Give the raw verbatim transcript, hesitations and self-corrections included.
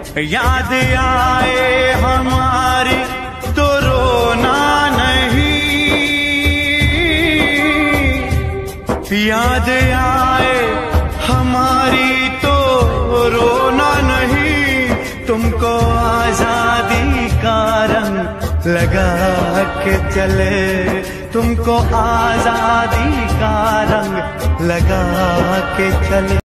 याद आए हमारी तो रोना नहीं, याद आए हमारी तो रोना नहीं। तुमको आजादी का रंग लगा के चले, तुमको आजादी का रंग लगा के चले।